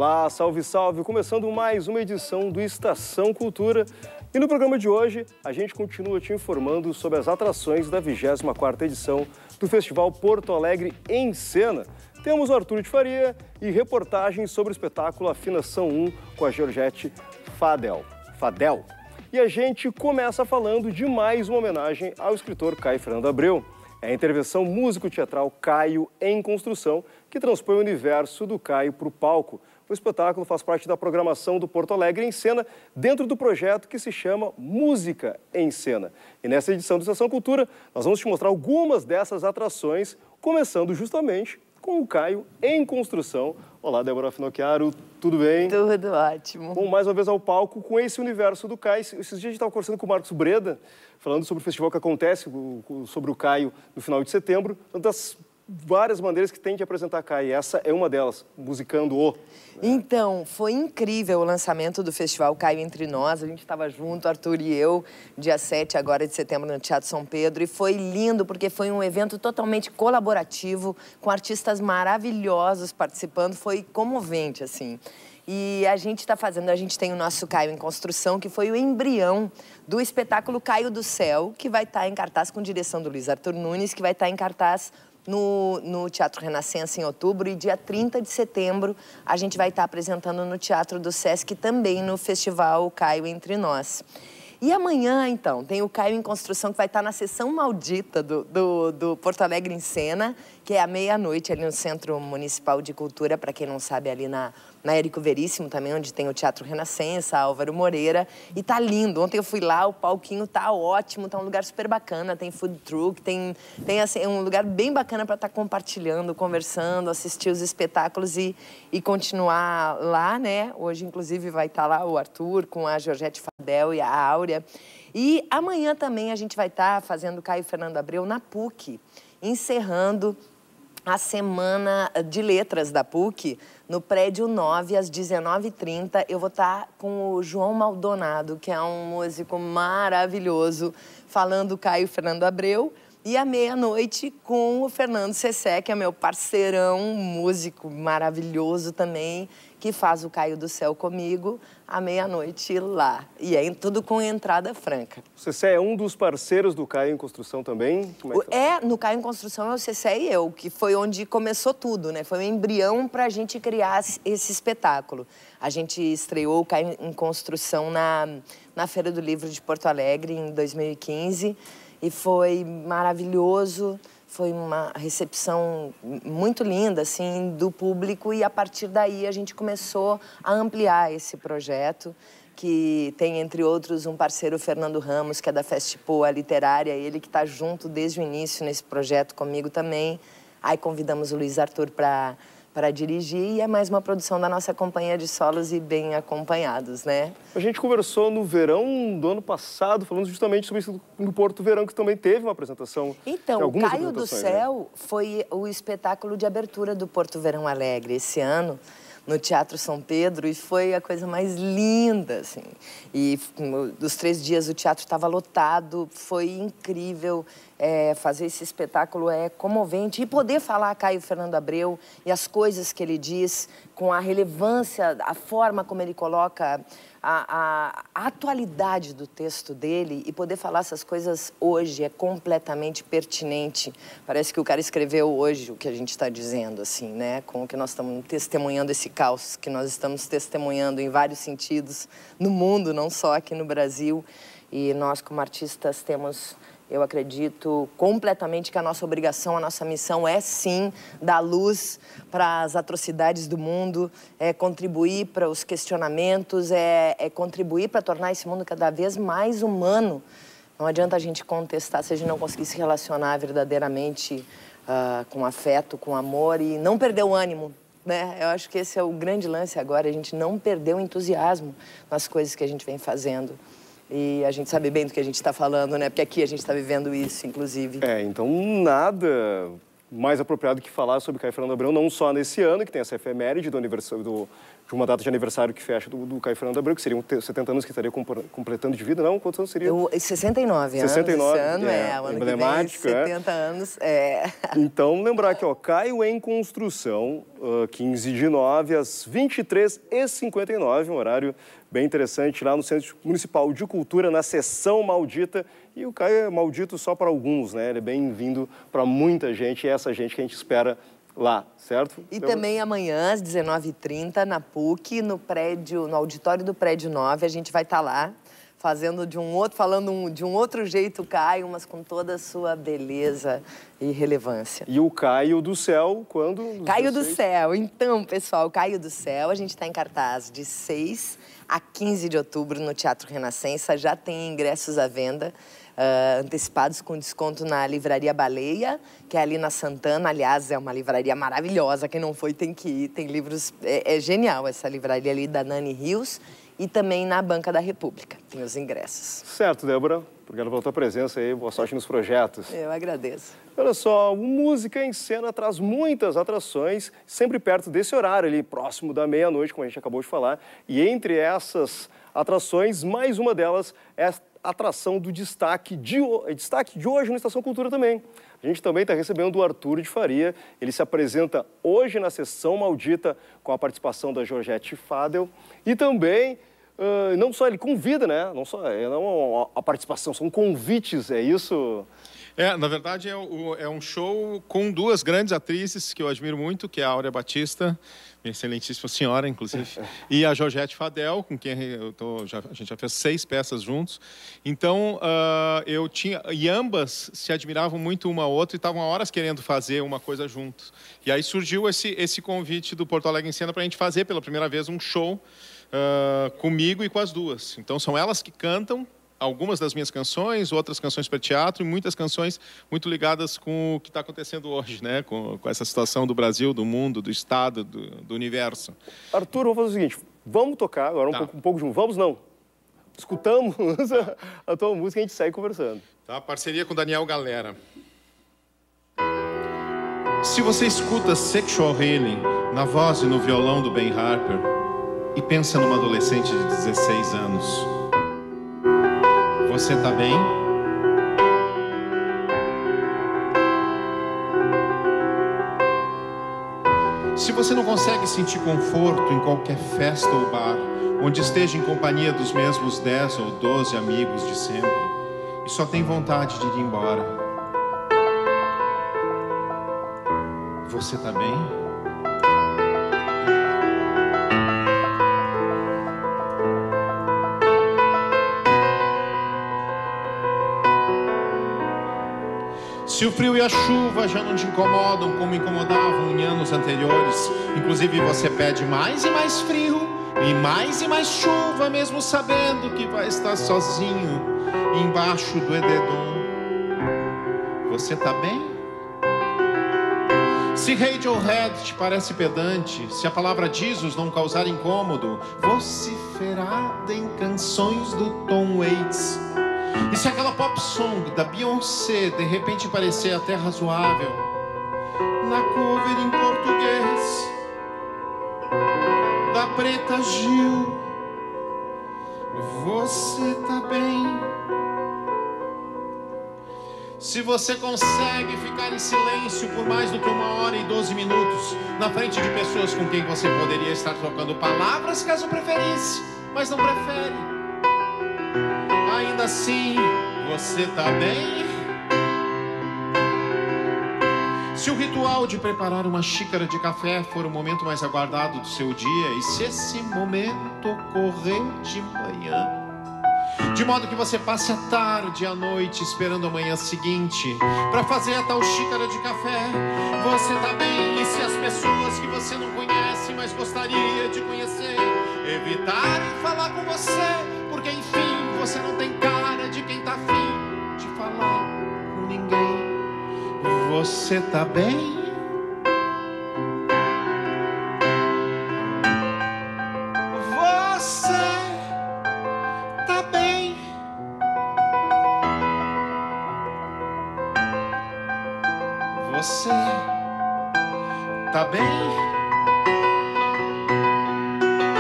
Olá, salve, salve! Começando mais uma edição do Estação Cultura. E no programa de hoje, a gente continua te informando sobre as atrações da 24ª edição do Festival Porto Alegre em Cena. Temos o Arthur de Faria e reportagens sobre o espetáculo Afinação 1 com a Georgette Fadel. E a gente começa falando de mais uma homenagem ao escritor Caio Fernando Abreu. É a intervenção músico-teatral Caio em Construção, que transpõe o universo do Caio para o palco. O espetáculo faz parte da programação do Porto Alegre em Cena, dentro do projeto que se chama Música em Cena. E nessa edição do Estação Cultura, nós vamos te mostrar algumas dessas atrações, começando justamente com o Caio em Construção. Olá, Débora Finocchiaro, tudo bem? Tudo ótimo. Bom, mais uma vez ao palco com esse universo do Caio. Esses dias a gente estava conversando com o Marcos Breda, falando sobre o festival que acontece, sobre o Caio no final de setembro. Tantas várias maneiras que tem de apresentar Caio. Essa é uma delas, musicando-o. Então, foi incrível o lançamento do Festival Caio Entre Nós. A gente estava junto, Arthur e eu, dia 7 agora de setembro no Teatro São Pedro. E foi lindo, porque foi um evento totalmente colaborativo, com artistas maravilhosos participando. Foi comovente, assim. E a gente tem o nosso Caio em Construção, que foi o embrião do espetáculo Caio do Céu, que vai estar em cartaz com direção do Luiz Arthur Nunes, que vai estar em cartaz no Teatro Renascença em outubro, e dia 30 de setembro a gente vai estar apresentando no Teatro do Sesc também no Festival Caio Entre Nós. E amanhã, então, tem o Caio em Construção, que vai estar na sessão maldita do Porto Alegre em Cena, que é à meia-noite ali no Centro Municipal de Cultura, para quem não sabe, ali na Érico Veríssimo também, onde tem o Teatro Renascença, Álvaro Moreira. E tá lindo. Ontem eu fui lá, o palquinho tá ótimo, tá um lugar super bacana, tem food truck, tem assim, um lugar bem bacana para estar compartilhando, conversando, assistir os espetáculos e continuar lá, né? Hoje, inclusive, vai estar lá o Arthur com a Georgette Fadel e a Áurea. E amanhã também a gente vai estar fazendo Caio Fernando Abreu na PUC, encerrando a Semana de Letras da PUC, no Prédio 9, às 19h30. Eu vou estar com o João Maldonado, que é um músico maravilhoso, falando Caio Fernando Abreu. E à meia-noite com o Fernando Sessé, que é meu parceirão, músico maravilhoso também, que faz o Caio do Céu comigo, à meia-noite lá. E é tudo com entrada franca. O Sessé é um dos parceiros do Caio em Construção também? No Caio em Construção é o Sessé e eu, que foi onde começou tudo, né? Foi um embrião para a gente criar esse espetáculo. A gente estreou o Caio em Construção na Feira do Livro de Porto Alegre, em 2015, e foi maravilhoso. Foi uma recepção muito linda, assim, do público, e a partir daí a gente começou a ampliar esse projeto, que tem, entre outros, um parceiro, Fernando Ramos, que é da Festipoa Literária, ele que está junto desde o início nesse projeto comigo também. Aí convidamos o Luiz Arthur para dirigir, e é mais uma produção da nossa companhia de solos e bem acompanhados, né? A gente conversou no verão do ano passado, falando justamente sobre isso no Porto Verão, que também teve uma apresentação. Então, o Caio do Céu, né, foi o espetáculo de abertura do Porto Verão Alegre esse ano, no Teatro São Pedro, e foi a coisa mais linda, assim. E dos 3 dias o teatro estava lotado, foi incrível. Fazer esse espetáculo é comovente. E poder falar Caio Fernando Abreu e as coisas que ele diz, com a relevância, a forma como ele coloca a atualidade do texto dele, e poder falar essas coisas hoje é completamente pertinente. Parece que o cara escreveu hoje o que a gente está dizendo, assim, né? Com o que nós estamos testemunhando, esse caos que nós estamos testemunhando em vários sentidos no mundo, não só aqui no Brasil. E nós, como artistas, temos... Eu acredito completamente que a nossa obrigação, a nossa missão é, sim, dar luz para as atrocidades do mundo, é contribuir para os questionamentos, é contribuir para tornar esse mundo cada vez mais humano. Não adianta a gente contestar se a gente não conseguir se relacionar verdadeiramente com afeto, com amor, e não perder o ânimo, né? Eu acho que esse é o grande lance agora, a gente não perder o entusiasmo nas coisas que a gente vem fazendo. E a gente sabe bem do que a gente está falando, né? Porque aqui a gente está vivendo isso, inclusive. Então nada mais apropriado que falar sobre Caio Fernando Abreu, não só nesse ano, que tem essa efeméride do aniversário do de uma data de aniversário que fecha do Caio Fernando Abreu, que seriam 70 anos que estaria completando de vida, não? Quantos anos seria? 69 anos. 69, esse ano, o ano emblemático, que vem, 70 anos, Então, lembrar que, ó, Caio em Construção, 15 de 9 às 23h59, um horário bem interessante, lá no Centro Municipal de Cultura, na Sessão Maldita. E o Caio é maldito só para alguns, né? Ele é bem-vindo para muita gente, e é essa gente que a gente espera lá, certo? E também amanhã, às 19h30, na PUC, no auditório do Prédio 9, a gente vai estar lá, falando de um outro jeito Caio, mas com toda a sua beleza e relevância. E o Caio do Céu, quando? Caio do Céu. Então, pessoal, Caio do Céu, a gente está em cartaz de 6 a 15 de outubro no Teatro Renascença, já tem ingressos à venda. Antecipados com desconto na Livraria Baleia, que é ali na Santana. Aliás, é uma livraria maravilhosa. Quem não foi tem que ir. Tem livros... É genial essa livraria ali da Nani Rios. E também na Banca da República. Tem os ingressos. Certo, Débora. Obrigado pela tua presença aí. Boa sorte nos projetos. Eu agradeço. Olha só, o Música em Cena traz muitas atrações, sempre perto desse horário ali, próximo da meia-noite, como a gente acabou de falar. E entre essas atrações, mais uma delas é a atração do destaque de hoje no Estação Cultura também. A gente também está recebendo o Arthur de Faria. Ele se apresenta hoje na Sessão Maldita com a participação da Georgette Fadel. E também, não só ele convida, né? Não só a participação, são convites, é isso? Na verdade é um show com duas grandes atrizes que eu admiro muito, que é a Áurea Batista, minha excelentíssima senhora, inclusive, e a Georgette Fadel, com quem a gente já fez 6 peças juntos. Então, e ambas se admiravam muito uma a outra e estavam há horas querendo fazer uma coisa juntos. E aí surgiu esse convite do Porto Alegre em Cena para a gente fazer pela primeira vez um show comigo e com as duas. Então, são elas que cantam algumas das minhas canções, outras canções para teatro e muitas canções muito ligadas com o que está acontecendo hoje, né? Com essa situação do Brasil, do mundo, do Estado, do universo. Arthur, vamos fazer o seguinte, vamos tocar agora um pouco junto. Vamos não? Escutamos a tua música e a gente segue conversando. Tá, parceria com Daniel Galera. Se você escuta Sexual Healing na voz e no violão do Ben Harper e pensa numa adolescente de 16 anos... Você tá bem? Se você não consegue sentir conforto em qualquer festa ou bar, onde esteja em companhia dos mesmos 10 ou 12 amigos de sempre, e só tem vontade de ir embora, você tá bem? Se o frio e a chuva já não te incomodam como incomodavam em anos anteriores, inclusive você pede mais e mais frio e mais chuva, mesmo sabendo que vai estar sozinho embaixo do edredom. Você tá bem? Se Radiohead te parece pedante, se a palavra Jesus não causar incômodo, vociferada em canções do Tom Waits, e se aquela pop song da Beyoncé de repente parecer até razoável, na cover em português da Preta Gil, você tá bem? Se você consegue ficar em silêncio por mais do que 1h e 12 minutos na frente de pessoas com quem você poderia estar trocando palavras caso preferisse, mas não prefere, ainda assim, você tá bem? Se o ritual de preparar uma xícara de café for o momento mais aguardado do seu dia, e se esse momento ocorrer de manhã, de modo que você passe a tarde e a noite esperando a manhã seguinte para fazer a tal xícara de café, você tá bem? E se as pessoas que você não conhece, mas gostaria de conhecer, evitarem falar com você, porque enfim, você não tem cara de quem tá afim de falar com ninguém. Você tá bem? Você tá bem? Você tá bem?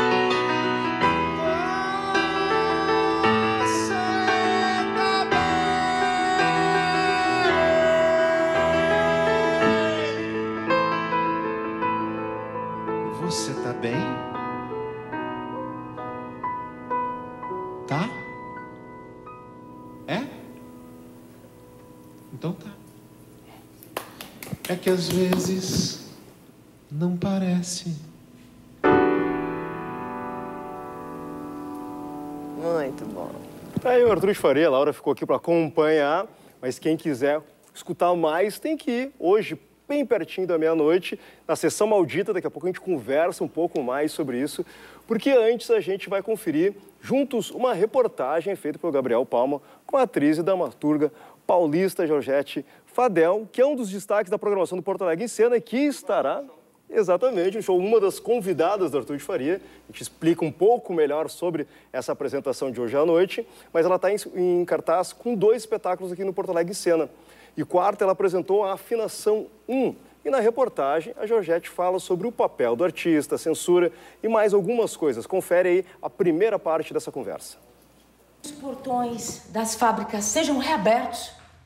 É? Então tá. É que às vezes não parece. Muito bom. Aí o Arthur de Faria, a Laura ficou aqui para acompanhar, mas quem quiser escutar mais tem que ir hoje, bem pertinho da meia-noite, na Sessão Maldita. Daqui a pouco a gente conversa um pouco mais sobre isso, porque antes a gente vai conferir juntos uma reportagem feita pelo Gabriel Palma com a atriz e dramaturga paulista Georgette Fadel, que é um dos destaques da programação do Porto Alegre em Cena, que estará exatamente no show, uma das convidadas do Arthur de Faria. A gente explica um pouco melhor sobre essa apresentação de hoje à noite, mas ela está em cartaz com 2 espetáculos aqui no Porto Alegre em Cena. E quarta, ela apresentou a Afinação 1. E na reportagem, a Georgette fala sobre o papel do artista, a censura e mais algumas coisas. Confere aí a primeira parte dessa conversa. Os portões das fábricas sejam reabertos.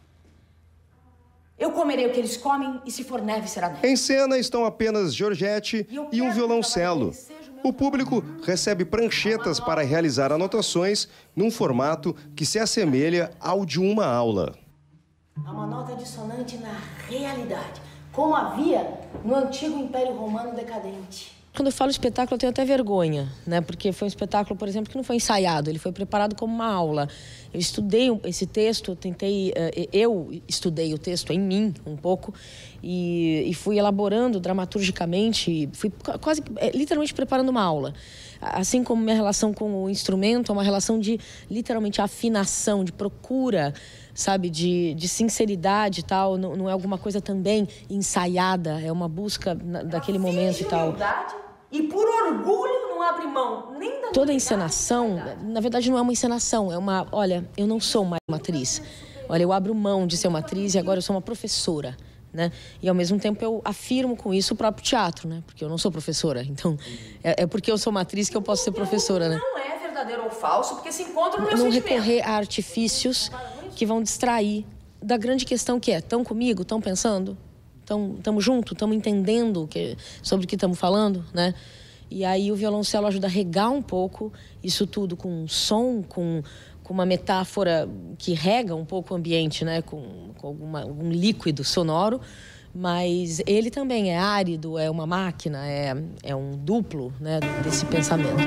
Eu comerei o que eles comem e se for neve, será neve. Em cena estão apenas Georgette e um violoncelo. O público recebe pranchetas para realizar anotações num formato que se assemelha ao de uma aula. Há uma nota dissonante na realidade, como havia no antigo Império Romano decadente. Quando eu falo espetáculo, eu tenho até vergonha, né? Porque foi um espetáculo, por exemplo, que não foi ensaiado, ele foi preparado como uma aula. Eu estudei esse texto, eu estudei o texto em mim um pouco e fui elaborando dramaturgicamente, fui quase, literalmente preparando uma aula. Assim como minha relação com o instrumento é uma relação de, literalmente, afinação, de procura, sabe, de sinceridade e tal, não é alguma coisa também ensaiada, é uma busca daquele momento e tal. E por orgulho não abre mão nem da... Toda encenação, na verdade, não é uma encenação, é uma... Olha, eu não sou mais uma atriz. Olha, eu abro mão de ser uma atriz e agora eu sou uma professora, né? E, ao mesmo tempo, eu afirmo com isso o próprio teatro, né? Porque eu não sou professora. Então, é porque eu sou uma atriz que eu posso ser professora, né? Não é verdadeiro ou falso, porque se encontra no meu não sentimento. Recorrer a artifícios que vão distrair da grande questão que é: estão comigo? Estão pensando? Estamos juntos? Estamos entendendo sobre o que estamos falando, né? E aí o violoncelo ajuda a regar um pouco isso tudo com som, com uma metáfora que rega um pouco o ambiente, né? Com algum líquido sonoro. Mas ele também é árido, é uma máquina, é um duplo, né, desse pensamento.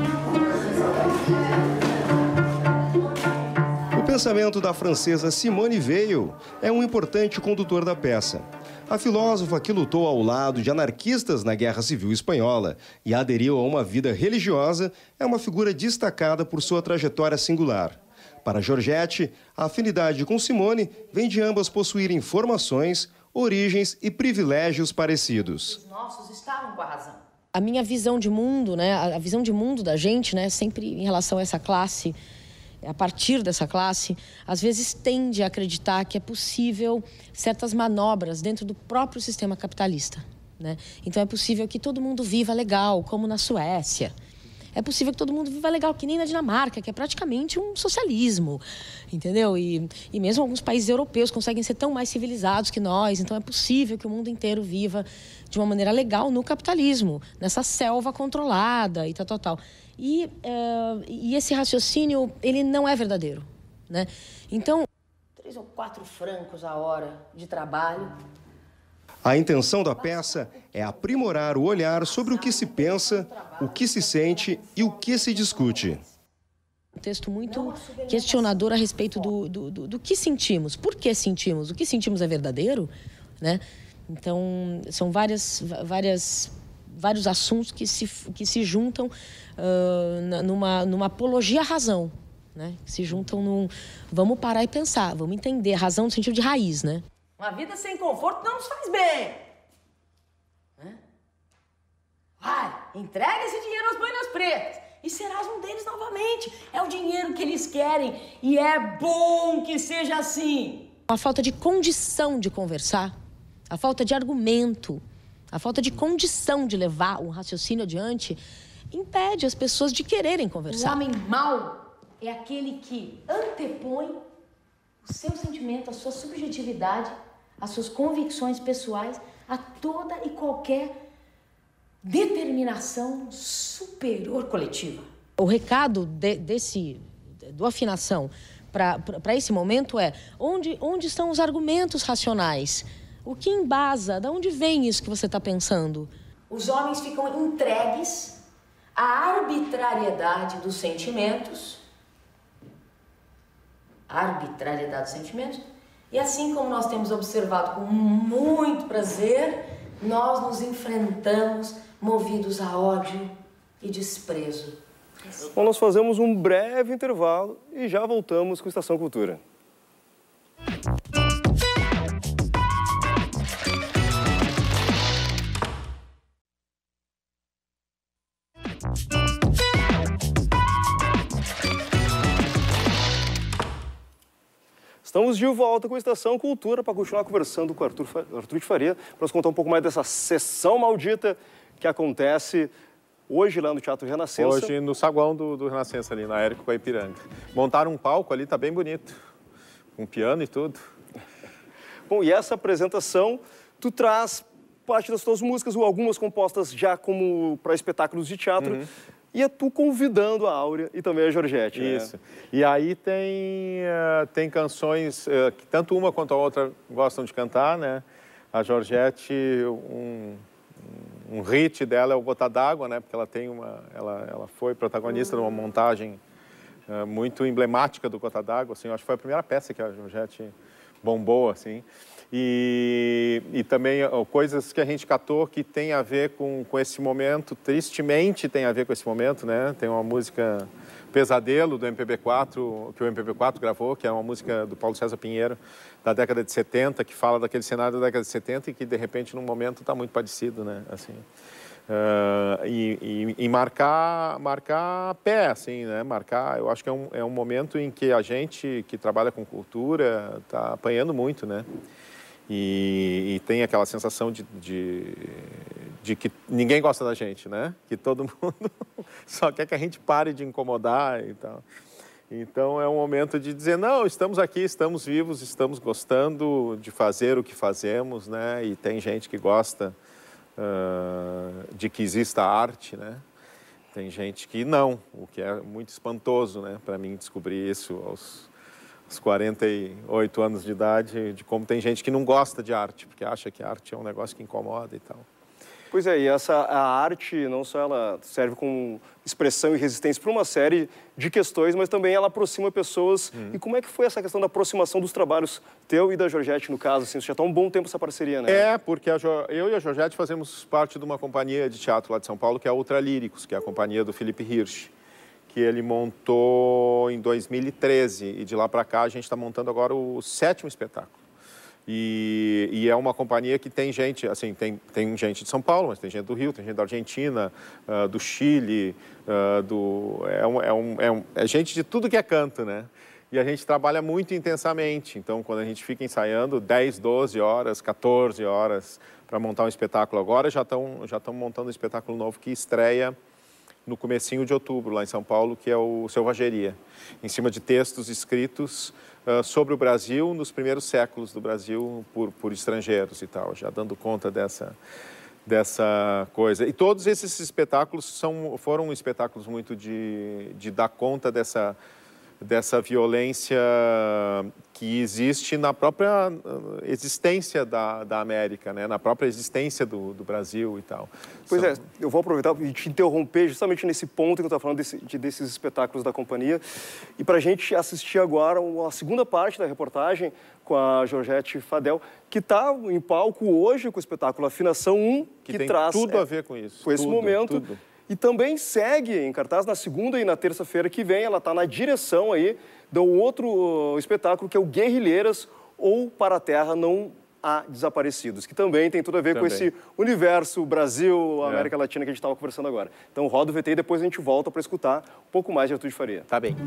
O pensamento da francesa Simone Weil é um importante condutor da peça. A filósofa, que lutou ao lado de anarquistas na Guerra Civil Espanhola e aderiu a uma vida religiosa, é uma figura destacada por sua trajetória singular. Para Georgette, a afinidade com Simone vem de ambas possuírem formações, origens e privilégios parecidos. Os nossos estavam com a razão. A minha visão de mundo, né, a visão de mundo da gente, né, sempre em relação a essa classe, a partir dessa classe, às vezes tende a acreditar que é possível certas manobras dentro do próprio sistema capitalista, né? Então é possível que todo mundo viva legal, como na Suécia. É possível que todo mundo viva legal, que nem na Dinamarca, que é praticamente um socialismo, entendeu? E mesmo alguns países europeus conseguem ser tão mais civilizados que nós. Então é possível que o mundo inteiro viva de uma maneira legal no capitalismo, nessa selva controlada e tal. E esse raciocínio, ele não é verdadeiro, né? Então... 3 ou 4 francos a hora de trabalho. A intenção da peça é aprimorar o olhar sobre o que se pensa, o que se sente e o que se discute. Um texto muito questionador a respeito do que sentimos. Por que sentimos? O que sentimos é verdadeiro, né? Então, são vários assuntos que se juntam numa apologia à razão, né? Que se juntam num... Vamos parar e pensar, vamos entender. Razão no sentido de raiz, né? Uma vida sem conforto não nos faz bem. Vai, entrega esse dinheiro às boinas pretas e serás um deles novamente. É o dinheiro que eles querem e é bom que seja assim. A falta de condição de conversar, a falta de argumento, a falta de condição de levar um raciocínio adiante impede as pessoas de quererem conversar. O homem mau é aquele que antepõe o seu sentimento, a sua subjetividade, as suas convicções pessoais a toda e qualquer determinação superior coletiva. O recado do Afinação para esse momento é onde estão os argumentos racionais? O que embasa? De onde vem isso que você está pensando? Os homens ficam entregues à arbitrariedade dos sentimentos. E assim como nós temos observado com muito prazer, nós nos enfrentamos movidos a ódio e desprezo. Bom, nós fazemos um breve intervalo e já voltamos com Estação Cultura. Estamos de volta com a Estação Cultura para continuar conversando com o Arthur de Faria, para nos contar um pouco mais dessa sessão maldita que acontece hoje lá no Teatro Renascença. Hoje no saguão do Renascença, ali na Érico Ipiranga. Montaram um palco ali, tá bem bonito, com piano e tudo. Bom, e essa apresentação, tu traz parte das tuas músicas, ou algumas compostas já como para espetáculos de teatro, e é tu convidando a Áurea e também a Georgette. Isso. Né? E aí tem canções que tanto uma quanto a outra gostam de cantar, né? A Georgette, um hit dela é o Gota d'Água, né? Porque ela foi protagonista de uma montagem muito emblemática do Gota d'Água, assim, eu acho que foi a primeira peça que a Georgette bombou, assim. E também coisas que a gente catou que tem a ver com esse momento, tristemente tem a ver com esse momento, né? Tem uma música Pesadelo do MPB4, que o MPB4 gravou, que é uma música do Paulo César Pinheiro, da década de 70, que fala daquele cenário da década de 70 e que, de repente, num momento está muito parecido, né? Assim, e marcar pé, assim, né? Eu acho que é um momento em que a gente que trabalha com cultura está apanhando muito, né? E tem aquela sensação de que ninguém gosta da gente, né? Que todo mundo só quer que a gente pare de incomodar e tal. Então, é um momento de dizer, não, estamos aqui, estamos vivos, estamos gostando de fazer o que fazemos, né? E tem gente que gosta de que exista arte, né? Tem gente que não, o que é muito espantoso, né? Para mim, descobrir isso aos 48 anos de idade, de como tem gente que não gosta de arte, porque acha que a arte é um negócio que incomoda e tal. Pois é, e a arte, não só ela serve como expressão e resistência para uma série de questões, mas também ela aproxima pessoas. E como é que foi essa questão da aproximação dos trabalhos teu e da Georgette, no caso? Assim, você já está há um bom tempo essa parceria, né? Porque eu e a Georgette fazemos parte de uma companhia de teatro lá de São Paulo, que é a Ultralíricos, que é a companhia do Felipe Hirsch, que ele montou em 2013. E de lá para cá a gente está montando agora o 7º espetáculo. E é uma companhia que tem gente, assim, tem gente de São Paulo, mas tem gente do Rio, tem gente da Argentina, do Chile, é gente de tudo que é canto, né? E a gente trabalha muito intensamente, então quando a gente fica ensaiando 10, 12 horas, 14 horas para montar um espetáculo agora, já estão montando um espetáculo novo que estreia no comecinho de outubro, lá em São Paulo, que é o Selvageria, em cima de textos escritos sobre o Brasil nos primeiros séculos do Brasil por estrangeiros e tal, já dando conta dessa coisa. E todos esses espetáculos foram espetáculos muito de dar conta dessa violência que existe na própria existência da América, né? Na própria existência do Brasil e tal. Pois é, eu vou aproveitar e te interromper justamente nesse ponto que eu estava falando desses espetáculos da companhia. E para a gente assistir agora a segunda parte da reportagem com a Georgette Fadel, que está em palco hoje com o espetáculo Afinação 1, que tem traz tudo a ver com isso. Com esse momento. Tudo. E também segue em cartaz na segunda e na terça-feira que vem. Ela está na direção aí de um outro espetáculo que é o Guerrilheiras ou Para a Terra Não Há Desaparecidos, que também tem tudo a ver com esse universo Brasil, América Latina que a gente estava conversando agora. Então roda o VT e depois a gente volta para escutar um pouco mais de Arthur de Faria. Tá bem.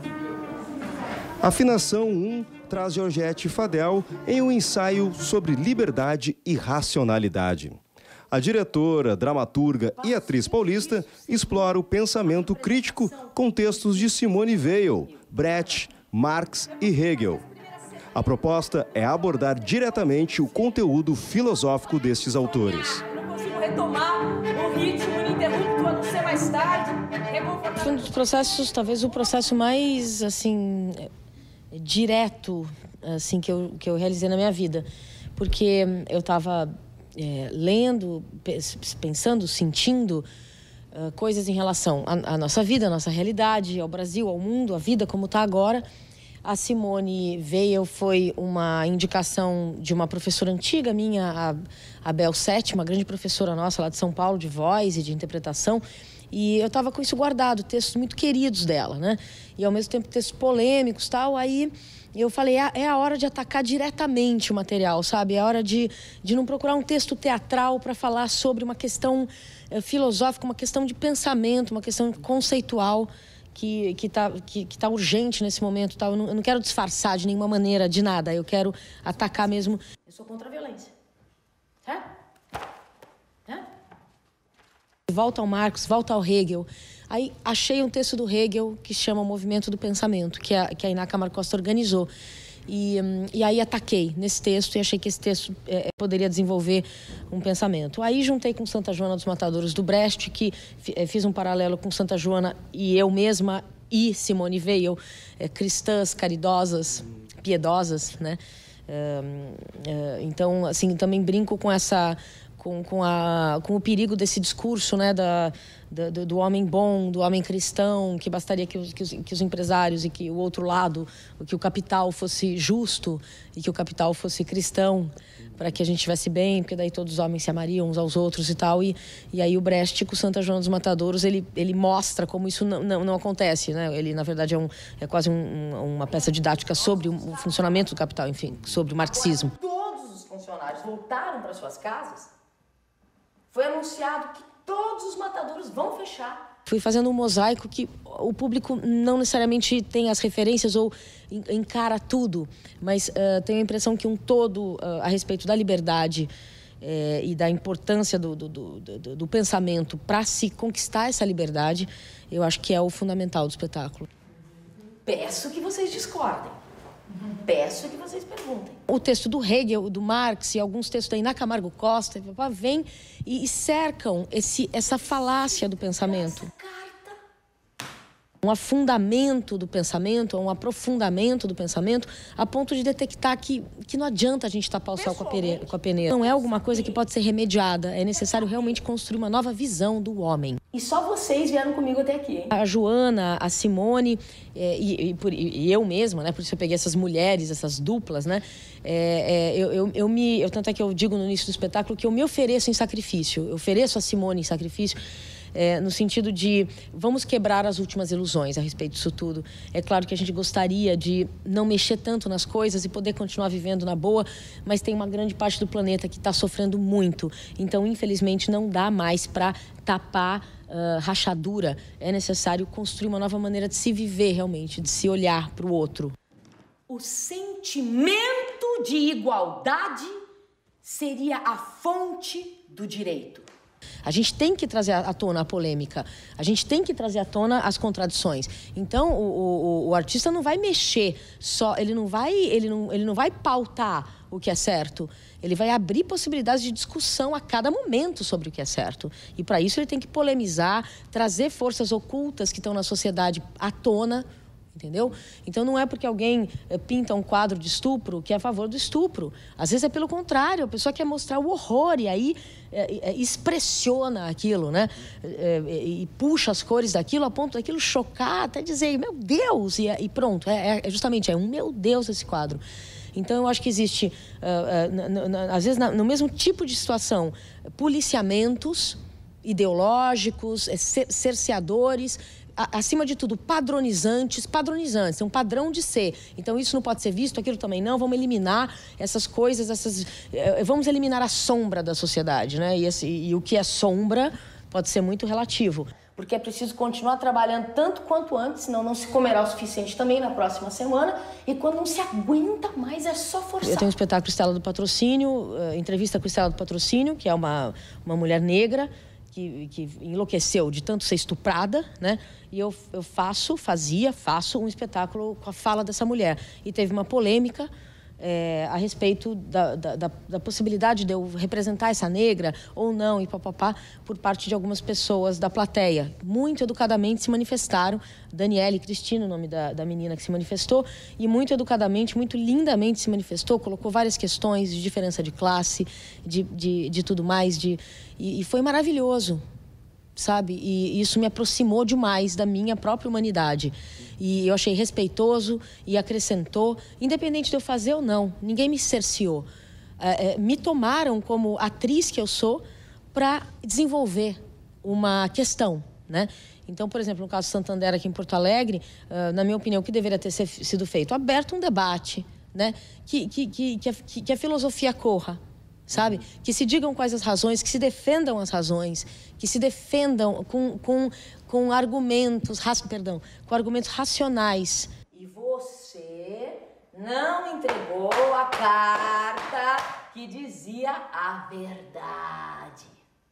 Afinação 1 traz Georgette Fadel em um ensaio sobre liberdade e racionalidade. A diretora, dramaturga e atriz paulista explora o pensamento crítico com textos de Simone Weil, Brecht, Marx e Hegel. A proposta é abordar diretamente o conteúdo filosófico destes autores. Eu não consigo retomar o ritmo ininterrupto, a não ser mais tarde. Foi um dos processos, talvez o processo mais, assim, direto assim, que eu realizei na minha vida. Porque eu estava lendo, pensando, sentindo coisas em relação à nossa vida, à nossa realidade, ao Brasil, ao mundo, à vida como está agora. A Simone Weil foi uma indicação de uma professora antiga minha, a Bel Sete, uma grande professora nossa lá de São Paulo, de voz e de interpretação. E eu estava com isso guardado, textos muito queridos dela, né? E ao mesmo tempo textos polêmicos e tal. Aí eu falei, é a hora de atacar diretamente o material, sabe? É a hora de não procurar um texto teatral para falar sobre uma questão filosófica, uma questão de pensamento, uma questão conceitual que tá urgente nesse momento. Tá? Eu não quero disfarçar de nenhuma maneira, de nada. Eu quero atacar mesmo. Eu sou contra a violência. Certo? Volta ao Marx, volta ao Hegel. Aí achei um texto do Hegel que chama O Movimento do Pensamento, que a Iná Camargo Costa organizou. E aí ataquei nesse texto e achei que esse texto poderia desenvolver um pensamento. Aí juntei com Santa Joana dos Matadouros do Brecht, que fiz um paralelo com Santa Joana e eu mesma e Simone Weil, cristãs, caridosas, piedosas, né? Então, assim, também brinco com essa... Com o perigo desse discurso, né, do homem bom, do homem cristão, que bastaria que os empresários e que o outro lado, que o capital fosse justo e que o capital fosse cristão, para que a gente estivesse bem, porque daí todos os homens se amariam uns aos outros e tal. E aí o Brecht, com Santa Joana dos Matadouros, ele mostra como isso não acontece, né? Ele, na verdade, é quase uma peça didática sobre o funcionamento do capital, enfim, sobre o marxismo. Todos os funcionários voltaram para suas casas. Foi anunciado que todos os matadouros vão fechar. Fui fazendo um mosaico que o público não necessariamente tem as referências ou encara tudo, mas tenho a impressão que um todo a respeito da liberdade e da importância do pensamento para se conquistar essa liberdade, eu acho que é o fundamental do espetáculo. Peço que vocês discordem. Peço que vocês perguntem. O texto do Hegel, do Marx e alguns textos da Iná Camargo Costa vêm e cercam essa falácia do pensamento. Um afundamento do pensamento, um aprofundamento do pensamento, a ponto de detectar que não adianta a gente tapar o sol com a peneira. Não é alguma coisa que pode ser remediada, é necessário realmente construir uma nova visão do homem. E só vocês vieram comigo até aqui, hein? A Joana, a Simone e eu mesma, né? Por isso eu peguei essas mulheres, essas duplas, né? Tanto é que eu digo no início do espetáculo que eu me ofereço em sacrifício, eu ofereço a Simone em sacrifício, no sentido de vamos quebrar as últimas ilusões a respeito disso tudo. É claro que a gente gostaria de não mexer tanto nas coisas e poder continuar vivendo na boa, mas tem uma grande parte do planeta que está sofrendo muito. Então, infelizmente, não dá mais para tapar rachadura. É necessário construir uma nova maneira de se viver realmente, de se olhar para o outro. O sentimento de igualdade seria a fonte do direito. A gente tem que trazer à tona a polêmica, a gente tem que trazer à tona as contradições. Então, o artista não vai mexer só, ele não vai pautar o que é certo. Ele vai abrir possibilidades de discussão a cada momento sobre o que é certo. E para isso ele tem que polemizar, trazer forças ocultas que estão na sociedade à tona. Entendeu? Então não é porque alguém pinta um quadro de estupro que é a favor do estupro. Às vezes é pelo contrário, a pessoa quer mostrar o horror e aí expressiona aquilo, né? E puxa as cores daquilo a ponto daquilo chocar, até dizer, meu Deus! E pronto, justamente um meu Deus esse quadro. Então eu acho que existe, às vezes no mesmo tipo de situação, policiamentos ideológicos, cerceadores, acima de tudo, padronizantes, é um padrão de ser. Então, isso não pode ser visto, aquilo também não. Vamos eliminar essas coisas, vamos eliminar a sombra da sociedade, né? E o que é sombra pode ser muito relativo. Porque é preciso continuar trabalhando tanto quanto antes, senão não se comerá o suficiente também na próxima semana. E quando não se aguenta mais, é só forçar. Eu tenho um espetáculo Estela do Patrocínio, entrevista com Estela do Patrocínio, que é uma mulher negra, que enlouqueceu de tanto ser estuprada, né? E eu faço um espetáculo com a fala dessa mulher. E teve uma polêmica a respeito da possibilidade de eu representar essa negra ou não, e papapá, por parte de algumas pessoas da plateia. Muito educadamente se manifestaram, Daniele Cristina, o nome da menina que se manifestou, e muito educadamente, muito lindamente se manifestou, colocou várias questões de diferença de classe, de tudo mais, e foi maravilhoso, sabe? E isso me aproximou demais da minha própria humanidade. E eu achei respeitoso e acrescentou, independente de eu fazer ou não, ninguém me cerceou. Me tomaram como atriz que eu sou para desenvolver uma questão, né? Então, por exemplo, no caso Santander aqui em Porto Alegre, na minha opinião, o que deveria ter sido feito? Aberto um debate, né? Que a filosofia corra, sabe? Que se digam quais as razões, que se defendam as razões, que se defendam com argumentos, com argumentos racionais. E você não entregou a carta que dizia a verdade.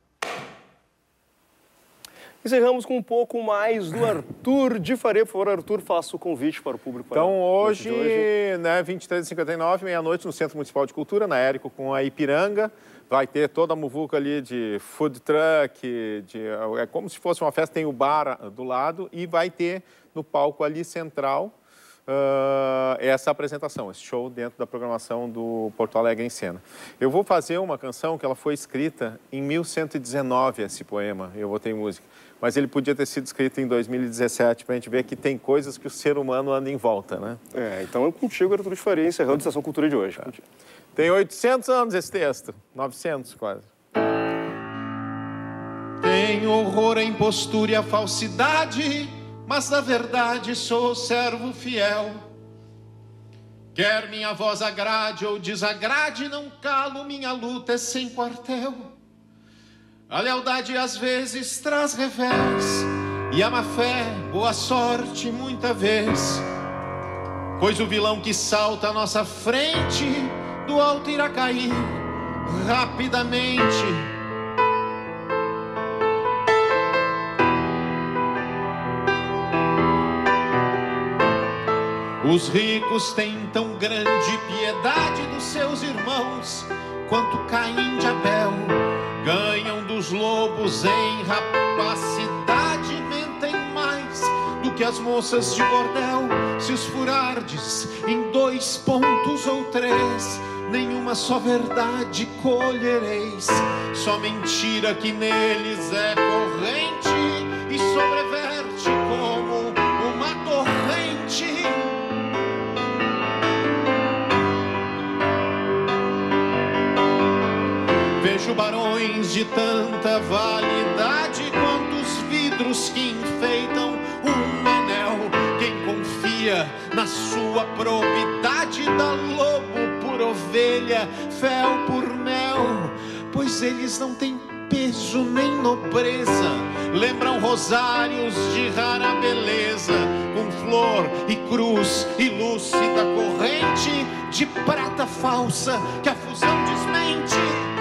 Encerramos com um pouco mais do Arthur de Faria. Por favor, Arthur, faça o convite para o público. Então, hoje, né, 23h59, meia-noite, no Centro Municipal de Cultura, na Érico com a Ipiranga. Vai ter toda a muvuca ali de food truck, é como se fosse uma festa, tem o bar do lado e vai ter no palco ali central essa apresentação, esse show dentro da programação do Porto Alegre em Cena. Eu vou fazer uma canção que ela foi escrita em 1119, esse poema, eu botei música, mas ele podia ter sido escrito em 2017, para a gente ver que tem coisas que o ser humano anda em volta, né? Então é contigo, Arthur de Faria, encerrando a Estação Cultura de hoje. Tem 800 anos esse texto, 900 quase. Tenho horror à impostura e à falsidade, mas da verdade sou servo fiel. Quer minha voz agrade ou desagrade, não calo, minha luta é sem quartel. A lealdade às vezes traz revés, e a má fé, boa sorte muita vez. Pois o vilão que salta à nossa frente, do alto irá cair rapidamente. Os ricos têm tão grande piedade dos seus irmãos, quanto Caim de Abel. Ganham dos lobos em rapacidade, mentem mais do que as moças de bordel. Se os furardes em 2 pontos ou 3, nenhuma só verdade colhereis. Só mentira que neles é corrente e sobreverte como uma torrente. Vejo barões de tanta validade quanto os vidros que enfeitam um anel. Quem confia na sua probidade dá lobo por ovelha, fel por mel, pois eles não têm peso nem nobreza. Lembram rosários de rara beleza, com flor e cruz e lúcida corrente de prata falsa que a fusão desmente.